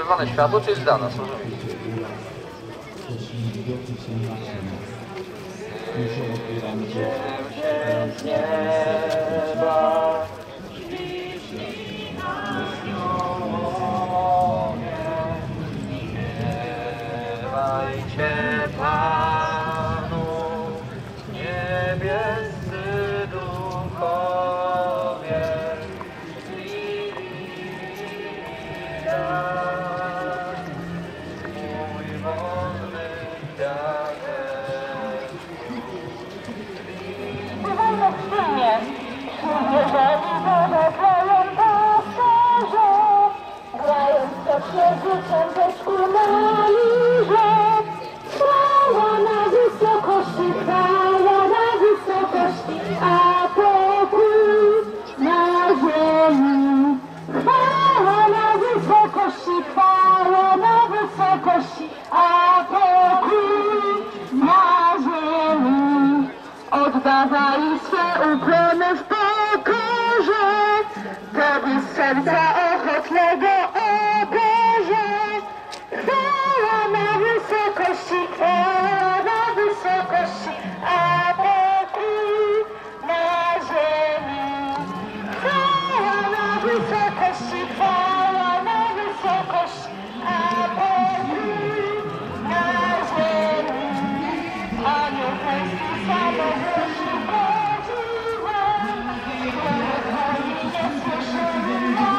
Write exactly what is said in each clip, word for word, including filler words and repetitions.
czerwone światło, czy jest dla nas? Śpiewajcie Panu, niebiescy duchowie, mój wolny diabeł. Śpiewajmy wspólnie, jeżeli dodawają pasterze, grając co śniegu cięteczku na liże. Chwała na wysokości, chwała na wysokości, a pokój na ziemi. Chwała na wysokości, chwała na wysokości, a pokój na ziemi. Oddawali swe ukłony w pokorze, Tobie z serca ochotnego, o Boże. Chwała na wysokości, chwała na wysokości, a pokój na ziemi. Chwała na wysokości, chwała na wysokości, a pokój na ziemi. Anioł Pański samogłosi podziwem, Chwała nie słyszymy na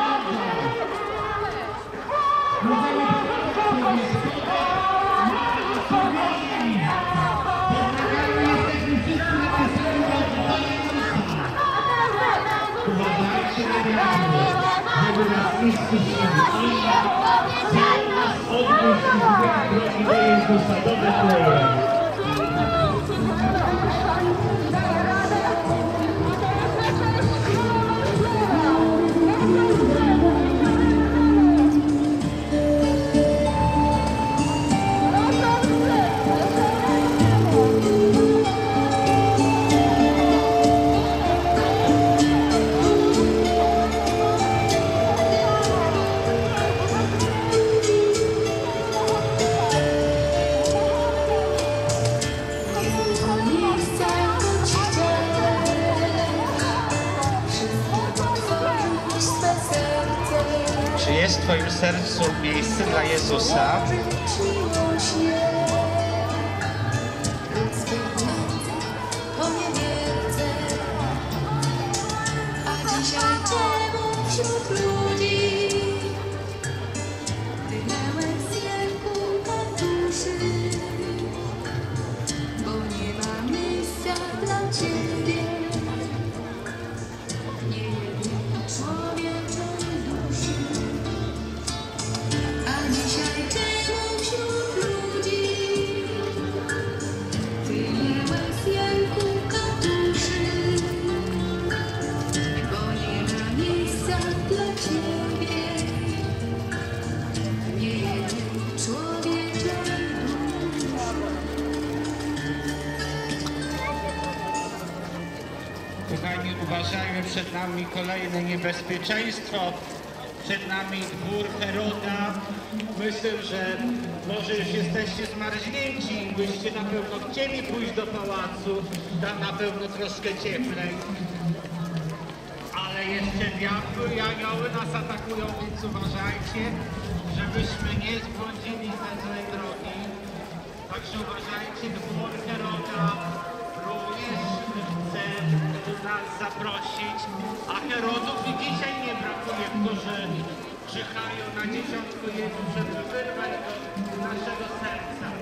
chwała na wysokości, chwała na wysokości, a Czy jest w Twoim sercu miejsce dla Jezusa? A dzisiaj czemu wśród ludzi tynęłeś jak kulka duszy, bo nie ma miejsca dla Ciebie, nie jednej człowieczej duszy. A dzisiaj czemu wśród ludzi tynęłeś jak kulka duszy, bo nie ma miejsca dla Ciebie, nie jednej człowieczej duszy. Kochani, uważajmy, przed nami kolejne niebezpieczeństwo. Przed nami dwór Heroda. Myślę, że może już jesteście zmarznięci, byście na pewno chcieli pójść do pałacu, tam na pewno troszkę cieplej. Ale jeszcze diabły i anioły nas atakują, więc uważajcie, żebyśmy nie zbłądzili ze złej drogi. Także uważajcie, dwór Heroda również chce nas zaprosić, a Herodów i dzisiaj nie brakuje, którzy czyhają na dzieciątko Jezus, żeby wyrwać do naszego serca.